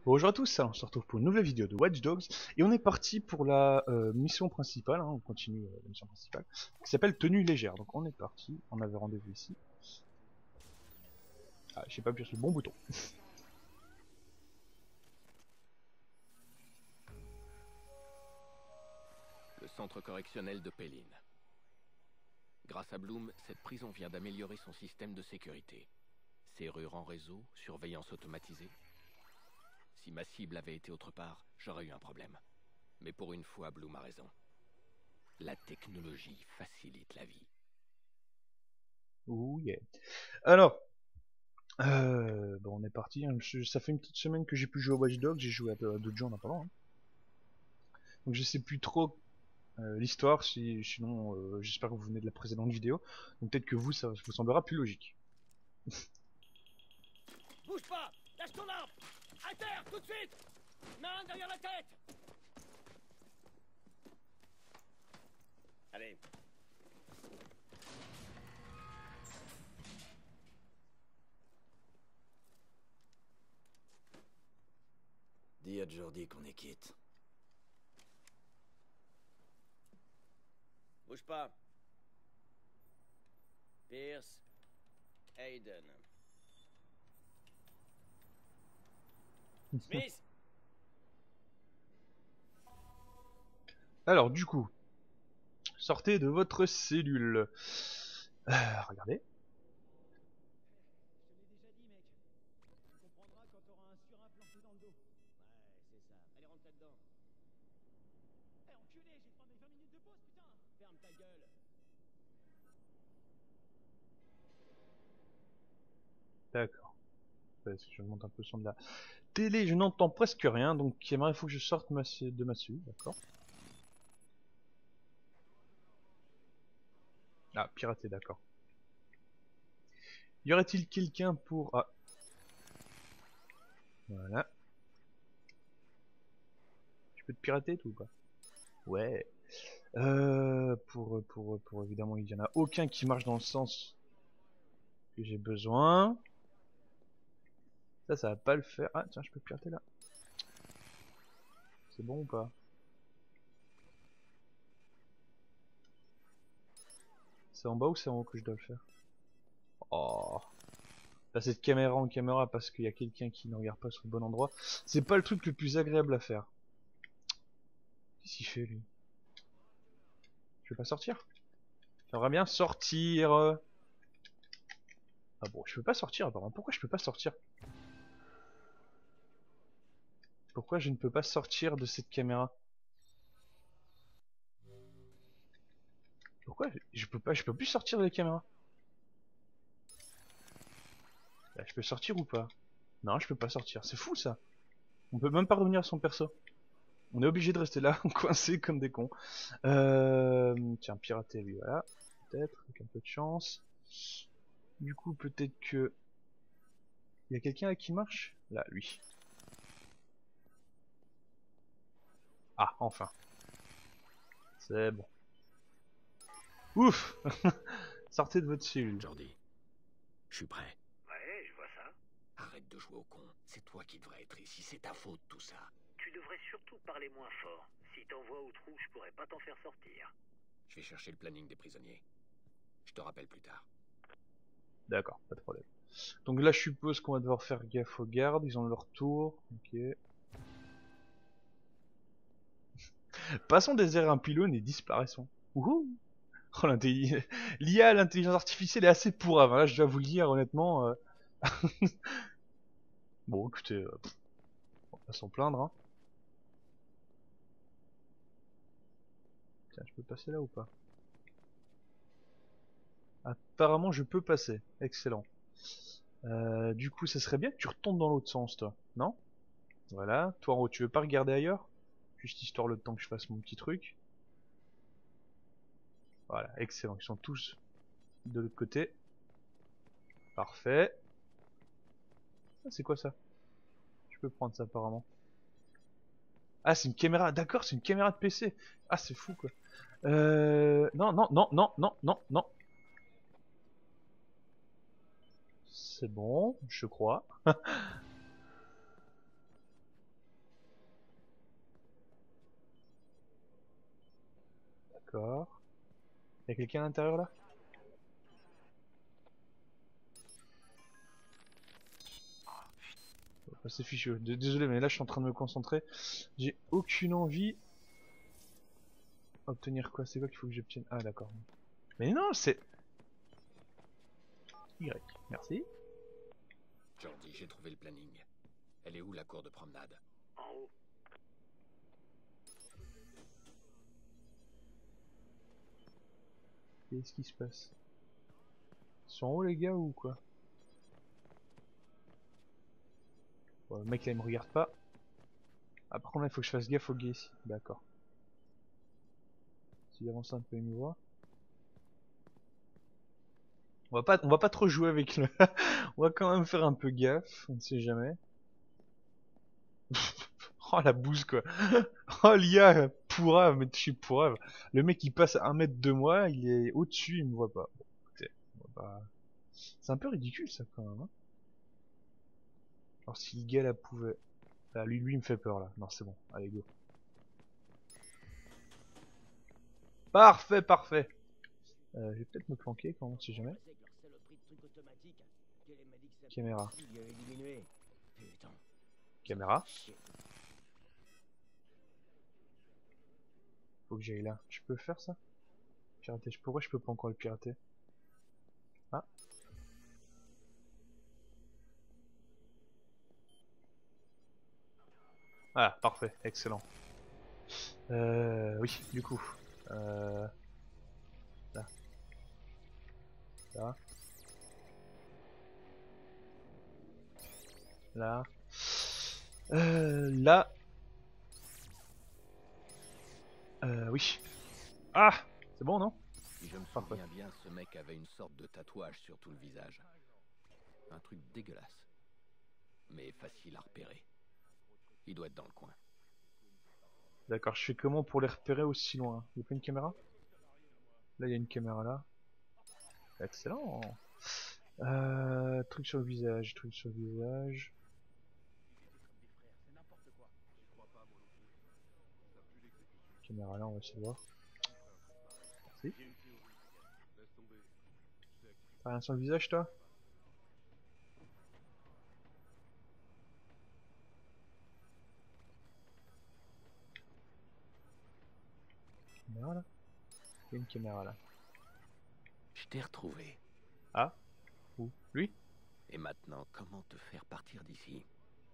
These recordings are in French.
Bonjour à tous, on se retrouve pour une nouvelle vidéo de Watch Dogs et on est parti pour la mission principale, on continue la mission principale, qui s'appelle Tenue légère. Donc on est parti, on avait rendez-vous ici. Ah, j'ai pas appuyé sur le bon bouton. Le centre correctionnel de Péline. Grâce à Bloom, cette prison vient d'améliorer son système de sécurité. Serrure en réseau, surveillance automatisée. Si ma cible avait été autre part, j'aurais eu un problème. Mais pour une fois, Bloom a raison. La technologie facilite la vie. Ouh yeah. Alors, bon on est parti, hein. Ça fait une petite semaine que j'ai pu jouer à Watch Dogs, j'ai joué à d'autres jeux en attendant. Hein. Donc je sais plus trop l'histoire, sinon j'espère que vous venez de la précédente vidéo. Donc peut-être que vous, ça vous semblera plus logique. Bouge pas! Lâche ton arme! À terre, tout de suite! Main derrière la tête! Allez. Dis à Jordi qu'on est quitte. Bouge pas. Pierce. Hayden. Smith! Alors du coup, sortez de votre cellule. Regardez. Je te l'ai déjà dit, mec. Tu comprendras quand t'auras un surin planté dans le dos. Ouais, c'est ça. Allez, rentre là-dedans. Eh, enculé, j'ai pas mes 20 minutes de pause, putain! Ferme ta gueule. D'accord. Parce que je monte un peu le son de la télé, je n'entends presque rien, donc il faut que je sorte de ma cellule, d'accord. Ah, pirater, d'accord. Y aurait-il quelqu'un pour... Ah. Voilà. Tu peux te pirater tout ou pas? Ouais. Pour évidemment, il y en a aucun qui marche dans le sens que j'ai besoin. Ça va pas le faire. Ah, tiens, je peux pirater là. C'est bon ou pas? C'est en bas ou c'est en haut que je dois le faire? Oh. Là, c'est de caméra en caméra parce qu'il y a quelqu'un qui ne regarde pas sur le bon endroit. C'est pas le truc le plus agréable à faire. Qu'est-ce qu'il fait lui? Je peux pas sortir? J'aimerais bien sortir. Ah bon, je peux pas sortir apparemment. Pourquoi je peux pas sortir? Pourquoi je ne peux pas sortir de cette caméra? Pourquoi je peux plus sortir de la caméra? Là, je peux sortir ou pas? Non, je peux pas sortir. C'est fou ça. On peut même pas revenir à son perso. On est obligé de rester là, coincé comme des cons. Tiens, pirater lui, voilà. Peut-être, avec un peu de chance. Du coup, peut-être que... Il y a quelqu'un là qui marche? Là, lui. Ah, enfin. C'est bon. Ouf. Sortez de votre cellule. Jordi, je suis prêt. Ouais, je vois ça. Arrête de jouer au con. C'est toi qui devrais être ici. C'est ta faute, tout ça. Tu devrais surtout parler moins fort. Si t'envoies au trou, je pourrais pas t'en faire sortir. Je vais chercher le planning des prisonniers. Je te rappelle plus tard. D'accord, pas de problème. Donc là, je suppose qu'on va devoir faire gaffe aux gardes. Ils ont leur tour. Ok. Passons des airs un pylône et disparaissons. Wouhou. Oh, l'IA, l'intelligence artificielle est assez pourrave. Hein. Là, je dois vous le dire honnêtement. Bon, écoutez, on va pas s'en plaindre. Hein. Tiens, je peux passer là ou pas? Apparemment, je peux passer. Excellent. Du coup, ça serait bien que tu retombes dans l'autre sens, toi. Non? Voilà. Toi en haut, tu veux pas regarder ailleurs? Juste histoire le temps que je fasse mon petit truc. Voilà, excellent. Ils sont tous de l'autre côté. Parfait. Ah, c'est quoi ça? Je peux prendre ça apparemment. Ah, c'est une caméra. D'accord, c'est une caméra de PC. Ah, c'est fou quoi. Non, non, non, non, non, non, non. C'est bon, je crois. Y'a quelqu'un à l'intérieur là? Oh, c'est fichu. Désolé, mais là je suis en train de me concentrer. J'ai aucune envie. Obtenir quoi? C'est quoi qu'il faut que j'obtienne? Ah d'accord. Mais non, c'est... Y. Merci. Jordi, j'ai trouvé le planning. Elle est où la cour de promenade? En haut. Qu'est-ce qui se passe? Ils sont en haut les gars ou quoi? Bon, le mec là il me regarde pas. Ah par contre là il faut que je fasse gaffe au gars ici. D'accord. S'il avance un peu il me voit. On va pas trop jouer avec le... On va quand même faire un peu gaffe, on ne sait jamais. Oh la bouse quoi. Oh l'IA pourrave, mais je suis pourrave. Le mec il passe à 1 mètre de moi, il est au-dessus, il me voit pas. Bon, écoutez, on va pas... C'est un peu ridicule ça quand même. Hein. Alors si le gars là pouvait... Ah, lui il me fait peur là. Non c'est bon, allez go. Parfait, parfait. Je vais peut-être me planquer quand on sait jamais. Caméra. Caméra. Faut que j'aille là. Je peux faire ça? Pirater. Pourquoi je peux pas encore le pirater? Ah. Ah, parfait. Excellent. Oui, du coup. Là. Là. Là. Là. Oui. Ah! C'est bon, non? Si je me Parfait. souviens bien, ce mec avait une sorte de tatouage sur tout le visage. Un truc dégueulasse. Mais facile à repérer. Il doit être dans le coin. D'accord, je fais comment pour les repérer aussi loin? Y'a pas une caméra? Là, il y a une caméra là. Excellent. Truc sur le visage, truc sur le visage. Caméra là, on va essayer de voir. Merci. T'as rien sur le visage, toi? Caméra là? Il y a une caméra là. Je t'ai retrouvé. Ah? Où? Lui? Et maintenant, comment te faire partir d'ici?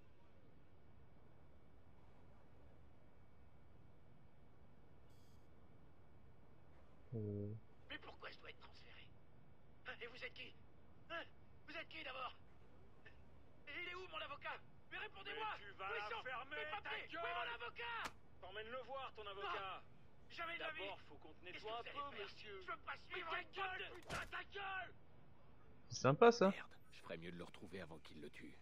Mais pourquoi je dois être transféré? Hein, et vous êtes qui? Hein? Vous êtes qui d'abord? Et il est où mon avocat? Mais répondez-moi! Mais tu vas Où ils la sont? fermer, Mes ta papiers! gueule! Où est mon avocat? T'emmènes le voir, ton avocat. Jamais de la vie! D'abord, faut qu'on te Qu'est-ce que nettoie un vous allez peu, faire? monsieur. Je veux pas Mais suivre ta une gueule, bonne... putain, ta gueule! C'est sympa ça. Merde, je ferais mieux de le retrouver avant qu'il le tue.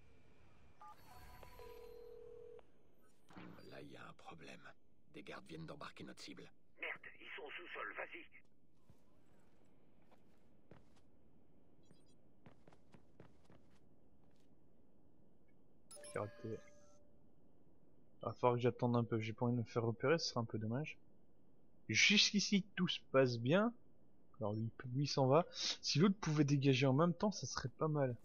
Là, il y a un problème. Des gardes viennent d'embarquer notre cible. Merde, ils sont au sous-sol, vas-y! Pirater. Va falloir que j'attende un peu. J'ai pas envie de me faire repérer, ce serait un peu dommage. Jusqu'ici, tout se passe bien. Alors lui il s'en va. Si l'autre pouvait dégager en même temps, ça serait pas mal.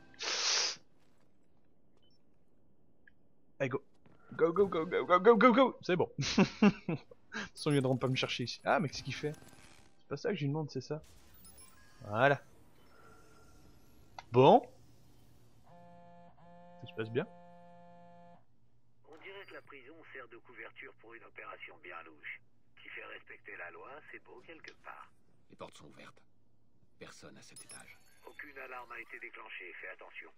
Allez, go. Go, go, go, go, go, go, go, go. C'est bon. De toute façon, ils viendront pas me chercher ici. Ah, mais qu'est-ce qu'il fait? C'est pas ça que je lui demande, c'est ça. Voilà. Bon. Ça se passe bien. On dirait que la prison sert de couverture pour une opération bien louche. Qui fait respecter la loi, c'est beau quelque part. Les portes sont ouvertes. Personne à cet étage. Aucune alarme a été déclenchée, fais attention.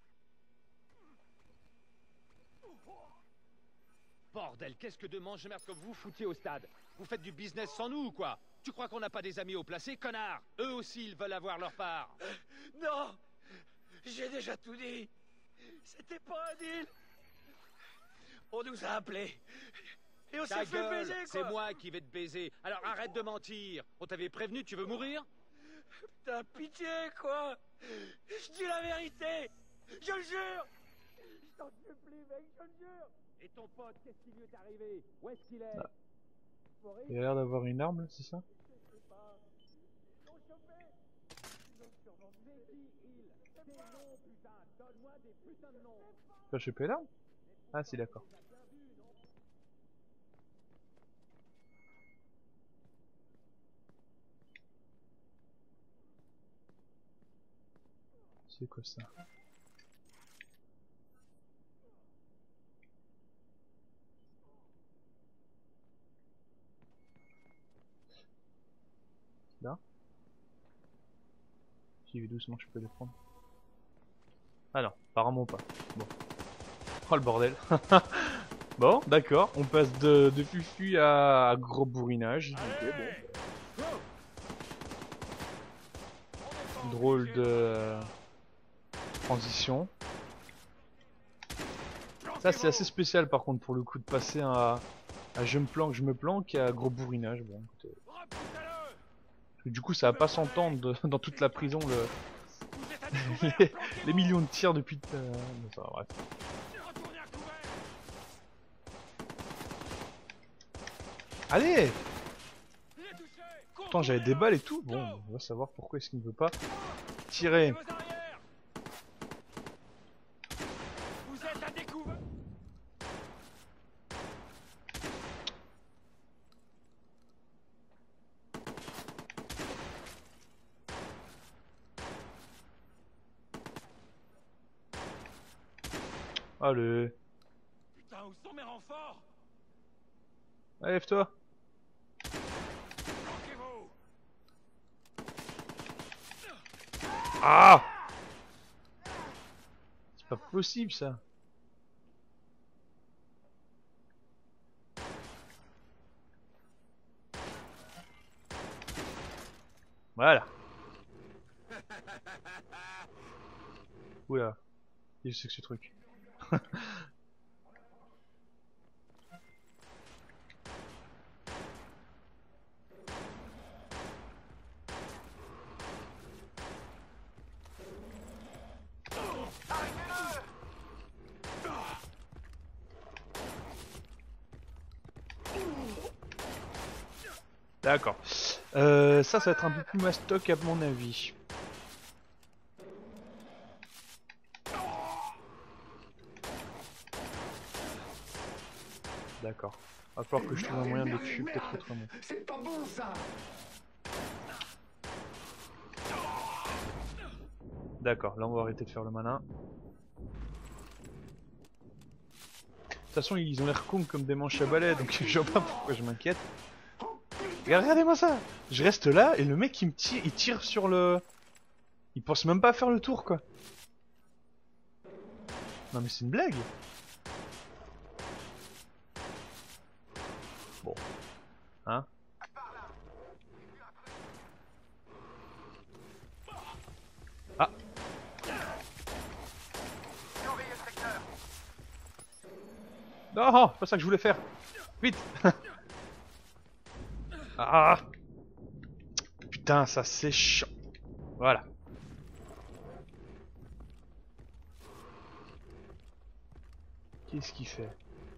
Bordel, qu'est-ce que deux mange-merde comme vous foutiez au stade? Vous faites du business sans nous ou quoi? Tu crois qu'on n'a pas des amis au placé, connard? Eux aussi, ils veulent avoir leur part. Non! J'ai déjà tout dit! C'était pas un deal! On nous a appelés! Et on Ta s'est fait gueule, baiser, quoi! c'est moi qui vais te baiser. Alors arrête de mentir. On t'avait prévenu, tu veux mourir? T'as pitié, quoi! Je dis la vérité! Je le jure! Je t'en supplie, mec, je le jure! Et ton pote, qu'est-ce qui lui est arrivé? Où est-ce qu'il est? Ah. Il a l'air d'avoir une arme, c'est ça? Tu vas choper là? Ah si, d'accord. C'est quoi ça? Là? J'y vais doucement, je peux les prendre. Ah non, apparemment pas. Bon. Oh le bordel. Bon, d'accord, on passe de fufu à gros bourrinage. Ok, bon. Drôle de transition. Ça c'est assez spécial par contre pour le coup de passer à je me planque, je me planque à gros bourrinage. Bon, écoutez. Du coup ça va pas s'entendre dans toute la prison les millions de tirs depuis... ça va, bref. Allez! Pourtant j'avais des balles et tout. Bon, on va savoir pourquoi est-ce qu'il ne veut pas tirer. Vous êtes à découvert. Allez, Putain, où sont mes renforts? allez, lève-toi. Planquez-vous. Ah! C'est pas possible ça. Voilà. Oula. Qu'est-ce que c'est que ce truc? D'accord. Ça va être un peu plus mastoc à mon avis. D'accord. Va falloir que je trouve un moyen de les tuer peut-être autrement. C'est pas bon ça. D'accord, là on va arrêter de faire le malin. De toute façon ils ont l'air cons comme des manches à balai, donc je vois pas pourquoi je m'inquiète. Regardez-moi ça! Je reste là et le mec il tire sur le... Il pense même pas à faire le tour quoi. Non mais c'est une blague. Bon. Hein? Ah! Non, c'est pas ça que je voulais faire. Vite. Ah. Putain, ça c'est chiant. Voilà. Qu'est-ce qu'il fait?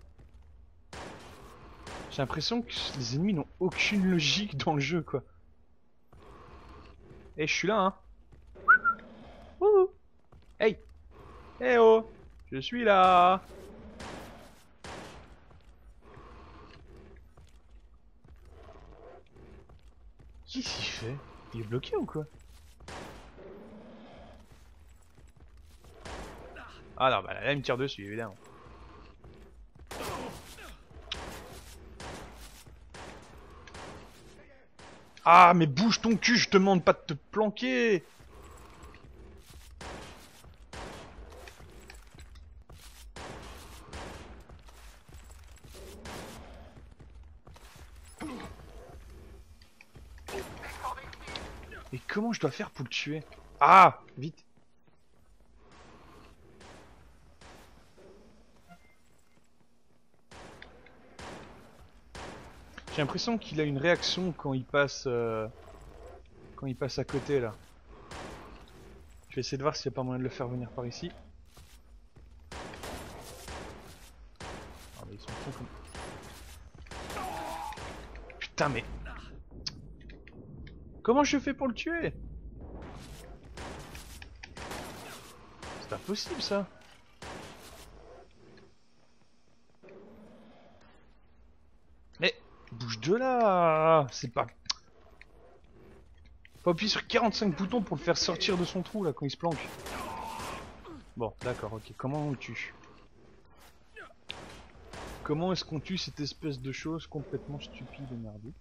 J'ai l'impression que les ennemis n'ont aucune logique dans le jeu, quoi. Eh, je suis là, hein. Wouhou. Hey. Eh oh. Je suis là. Qu'est-ce qu'il fait? Il est bloqué ou quoi? Ah non, bah là il me tire dessus évidemment. Ah mais bouge ton cul, je te demande pas de te planquer. Et comment je dois faire pour le tuer? Ah, vite. J'ai l'impression qu'il a une réaction quand il passe à côté là. Je vais essayer de voir s'il n'y a pas moyen de le faire venir par ici. Ah mais ils sont cons comme... Putain mais... Comment je fais pour le tuer? pas possible ça. Mais bouge de là. C'est pas... Faut appuyer sur 45 boutons pour le faire sortir de son trou là quand il se planque. Bon, d'accord, ok. Comment on tue? Comment est-ce qu'on tue cette espèce de chose complètement stupide et merdique?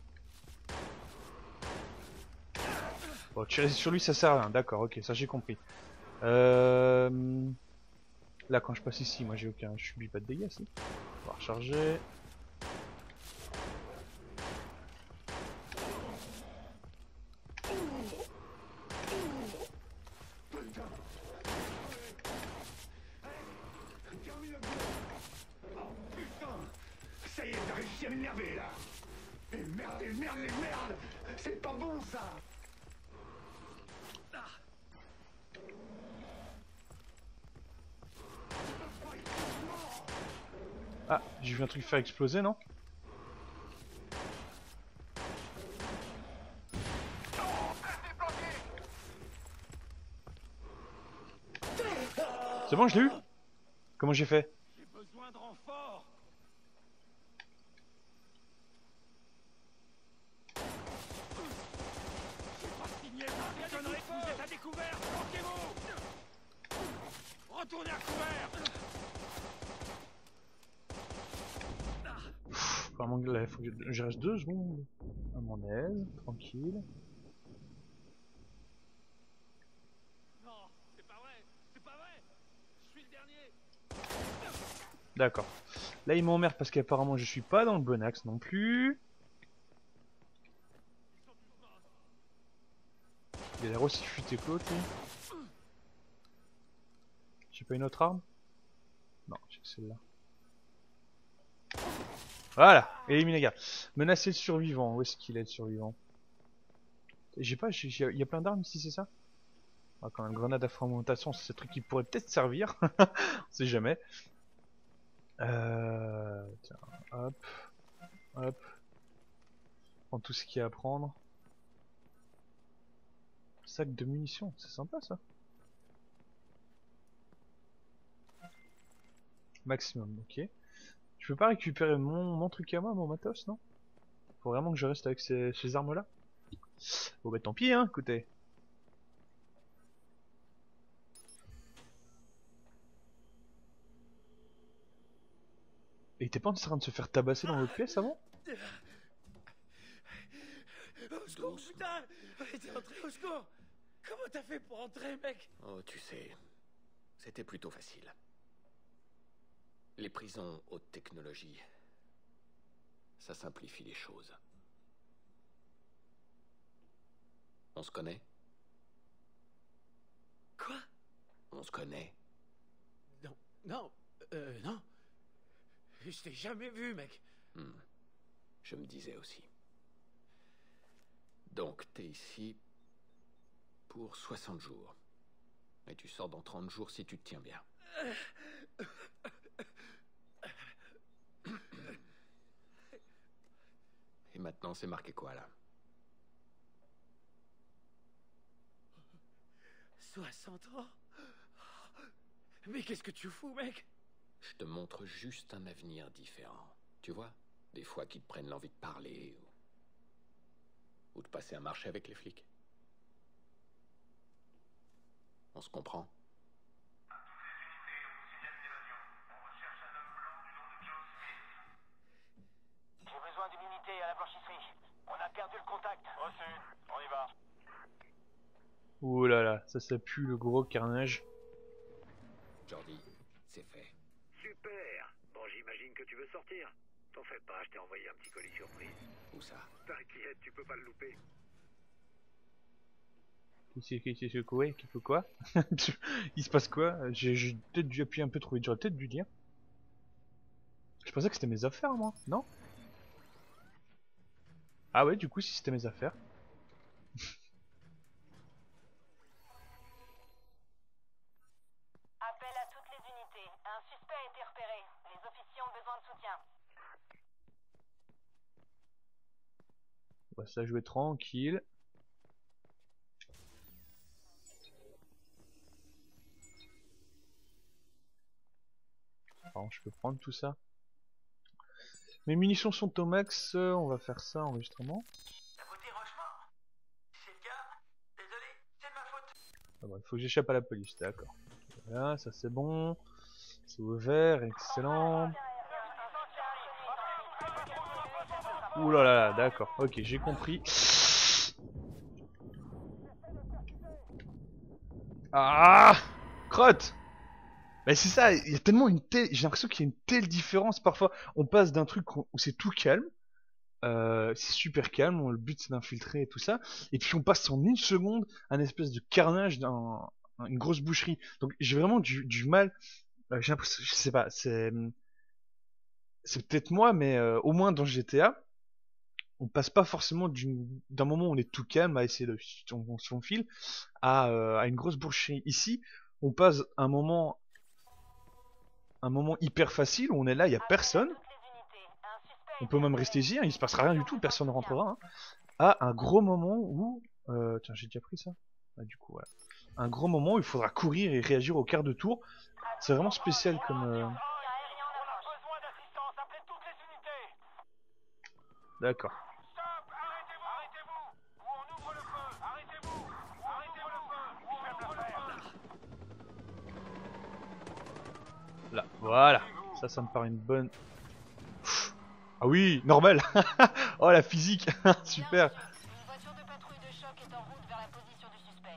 Bon, tirer sur lui ça sert à rien, d'accord, ok, ça j'ai compris. Là quand je passe ici, moi j'ai aucun... Je subis pas de dégâts si. On va recharger. Ça y est, t'as réussi à m'énerver là. Mais merde, et merde, et merde. C'est pas bon ça. Ah, j'ai vu un truc faire exploser, non? C'est bon, je l'ai eu? Comment j'ai fait? J'ai besoin de renfort. J'ai pas signé ma connerie, vous êtes à découvert. Planquez-vous. Retournez à couvert. Vraiment, là, faut que je reste 2 secondes à mon aise, tranquille. Non, c'est pas vrai. C'est pas vrai. Je suis le dernier. D'accord. Là, il m'emmerde parce qu'apparemment, je suis pas dans le bon axe non plus. Il a l'air aussi futé que l'autre, lui. J'ai pas une autre arme? Non, j'ai que celle-là. Voilà, éliminé gars. Menacer le survivant, où est-ce qu'il est le survivant? J'ai pas, il y a plein d'armes ici, c'est ça? Ah, quand même, grenade à fragmentation, c'est ce truc qui pourrait peut-être servir. On sait jamais. Tiens, hop, hop. Prends tout ce qu'il y a à prendre. Sac de munitions, c'est sympa ça. Maximum, ok. Je peux pas récupérer mon truc à moi, mon matos, non? Faut vraiment que je reste avec ces armes-là? Bon bah tant pis, hein, écoutez. Et t'es pas en train de se faire tabasser dans l'autre pièce avant? Au secours, putain. T'es entré au secours. Comment t'as fait pour entrer, mec? Oh, tu sais, c'était plutôt facile. Les prisons haute technologie, ça simplifie les choses. On se connaît? Quoi? On se connaît. Non, non, non. Je t'ai jamais vu, mec. Je me disais aussi. Donc, t'es ici pour 60 jours. Et tu sors dans 30 jours si tu te tiens bien. Et maintenant, c'est marqué quoi, là? 60 ans? Mais qu'est-ce que tu fous, mec? Je te montre juste un avenir différent. Tu vois? Des fois qu'ils te prennent l'envie de parler ou de passer un marché avec les flics. On se comprend? J'ai besoin d'une unité à la blanchisserie. On a perdu le contact. Reçu. On y va. Ouh là là, ça pue le gros carnage. Jordi, c'est fait. Super. Bon, j'imagine que tu veux sortir. T'en fais pas, je t'ai envoyé un petit colis surprise. Où ça? T'inquiète, tu peux pas le louper. Qui c'est quoi? Il se passe quoi? J'ai peut-être dû appuyer un peu trop vite, j'aurais peut-être dû dire. Je pensais que c'était mes affaires, moi, non? Ah ouais, du coup, si c'était mes affaires. Appel à toutes les unités. Un suspect a été repéré. Les officiers ont besoin de soutien. On va se la jouer tranquille. Pardon, je peux prendre tout ça. Mes munitions sont au max, on va faire ça, enregistrement. T'as voté Rochefort? C'est le cas? Désolé, c'est de ma faute. Ah bon, il faut que j'échappe à la police, d'accord. Voilà, ça c'est bon. C'est ouvert, excellent. Ouh là là, là, d'accord, ok, j'ai compris. Ah, crotte. Mais c'est ça, il y a tellement une telle... J'ai l'impression qu'il y a une telle différence parfois. On passe d'un truc où c'est tout calme, c'est super calme, le but c'est d'infiltrer et tout ça, et puis on passe en une seconde un espèce de carnage dans une grosse boucherie. Donc j'ai vraiment du mal, j'ai l'impression, je sais pas, c'est peut-être moi, mais au moins dans GTA, on passe pas forcément d'un moment où on est tout calme à essayer de on file à une grosse boucherie. Ici, on passe un moment hyper facile où on est là, il y a personne. On peut même rester ici, hein, il se passera rien du tout, personne ne rentrera. Hein, à un gros moment où... tiens, j'ai déjà pris ça. Ah, du coup, voilà. Un gros moment où il faudra courir et réagir au quart de tour. C'est vraiment spécial comme... D'accord. Là, voilà. Ça me paraît une bonne... Ah oui, normal. Oh, la physique. Super. Une voiture de patrouille de choc est en route vers la position du suspect.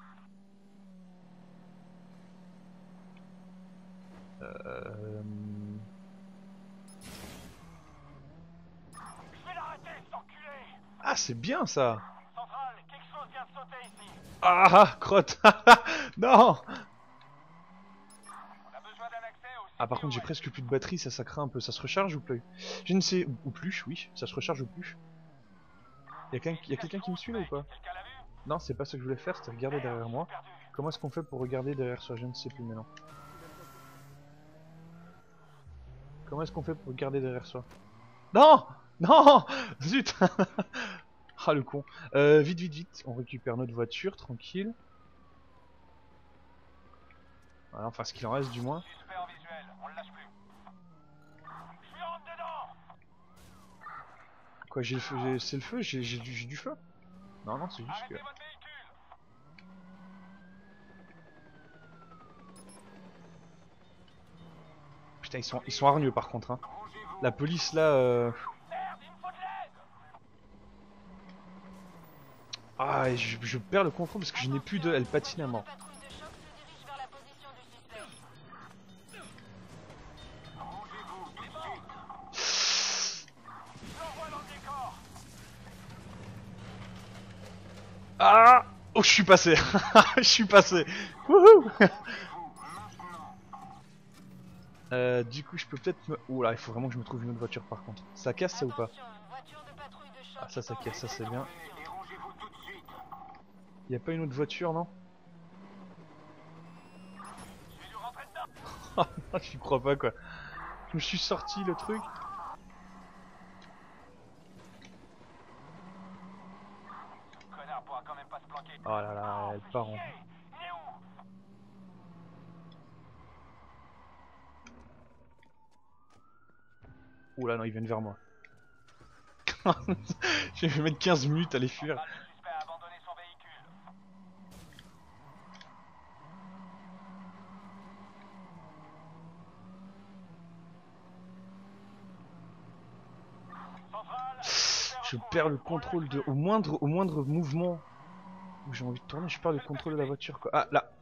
Ah, c'est bien ça. Centrale, quelque chose vient de sauter ici. Ah, ah, crotte. Non. On a besoin d'un accès au... Ah, par contre, j'ai presque plus de batterie, ça craint un peu. Ça se recharge ou plus? Je ne sais. Ou plus, oui. Ça se recharge ou plus? Y'a quelqu'un qui me suit là ou pas? Quelqu'un l'a vu? Non, c'est pas ce que je voulais faire, c'était regarder derrière moi. Comment est-ce qu'on fait pour regarder derrière soi? Je ne sais plus maintenant. Comment est-ce qu'on fait pour regarder derrière soi? Non! Non! Zut! Ah, le con. Vite, vite, vite. On récupère notre voiture, tranquille. Voilà, enfin, ce qu'il en reste du moins. Suspect en visuel, on le lâche plus. Je suis rentre dedans. Quoi, j'ai le feu, c'est le feu? J'ai du feu? Non, non, c'est juste que... Arrêtez votre véhicule. Putain, ils sont hargneux par contre, hein. La police là, Merde, il me faut de l'aide. Ah, et je perds le contrôle parce que je n'ai plus de... Elle patine à mort. Patrouille de choc se dirige vers la position du suspect. J'envoie dans le décor. Ah! Oh, je suis passé. Je suis passé. Wouhou. Du coup, je peux peut-être me... Ouh là, il faut vraiment que je me trouve une autre voiture par contre. Ça casse ça ou pas? Attention, une voiture de patrouille de choc Ah, ça est en casse, ça route c'est vers bien. la position du suspect. Y a pas une autre voiture, non? Je vais lui rentrer dedans. Ah, j'y crois pas quoi. Je me suis sorti le truc. Ce connard pourra quand même pas se planquer. Oh là là, elle part en... Il est où? Ouh là, non, ils viennent vers moi. Je vais mettre 15 minutes à les fuir. Le suspect a abandonné son véhicule. Centrale, Je perds le contrôle de... Au moindre mouvement où j'ai envie de tourner, je perds le contrôle de la voiture quoi. Ah, là.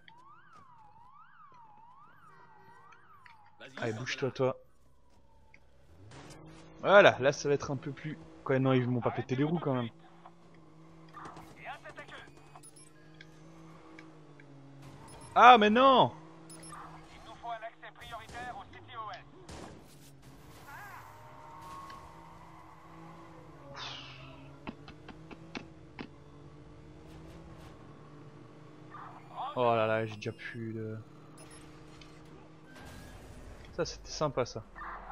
Allez, bouge-toi, toi. Voilà, là ça va être un peu plus... Quoi, non, ils m'ont pas pété les roues quand même. et un tête à queue. Ah, mais non! Il nous faut un accès prioritaire au CTOS. Oh là là, j'ai déjà plus de... Ça, c'était sympa ça.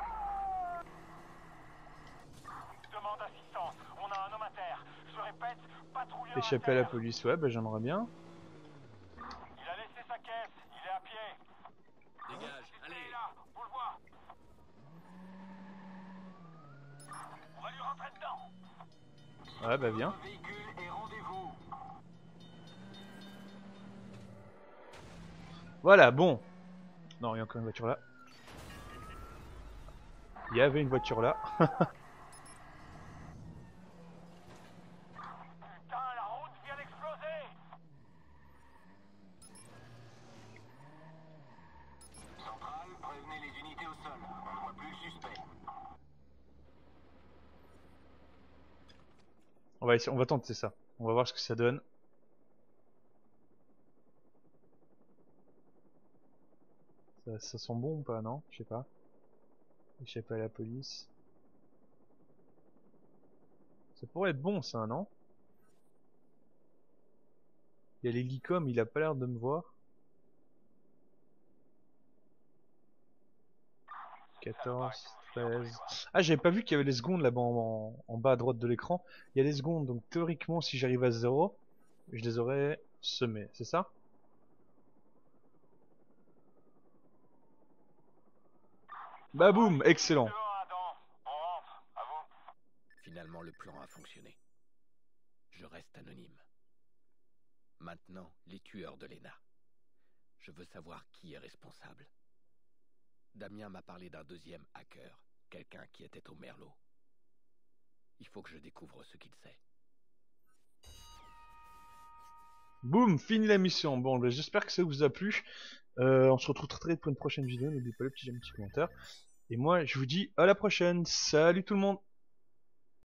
Je demande assistance. On a un homme à terre. Je répète, patrouilleur. Échapper à la police, ouais, bah j'aimerais bien. Il a laissé sa caisse. Il est à pied. Dégage, Il allez. est là. Vous le Ouais, bah viens. Voilà, bon. Non, il y a encore une voiture là. Il y avait une voiture là. Putain, la route vient d'exploser! Centrale, prévenez les unités au sol. On ne voit plus le suspect. On va essayer, on va tenter ça. On va voir ce que ça donne. Ça sent bon ou pas, non? Je sais pas. Échapper à la police. Ça pourrait être bon ça, non? Il y a l'hélicom, il a pas l'air de me voir. 14, 13... Ah, j'avais pas vu qu'il y avait les secondes là-bas en bas à droite de l'écran. Il y a les secondes, donc théoriquement si j'arrive à 0, je les aurais semées, c'est ça? Bah boum, excellent. Finalement, le plan a fonctionné. Je reste anonyme. Maintenant, les tueurs de Lena. Je veux savoir qui est responsable. Damien m'a parlé d'un deuxième hacker, quelqu'un qui était au Merlot. Il faut que je découvre ce qu'il sait. Boum, fini la mission. Bon, bah, j'espère que ça vous a plu. On se retrouve très vite pour une prochaine vidéo. N'oubliez pas le petit j'aime, petit commentaire. Et moi, je vous dis à la prochaine. Salut tout le monde!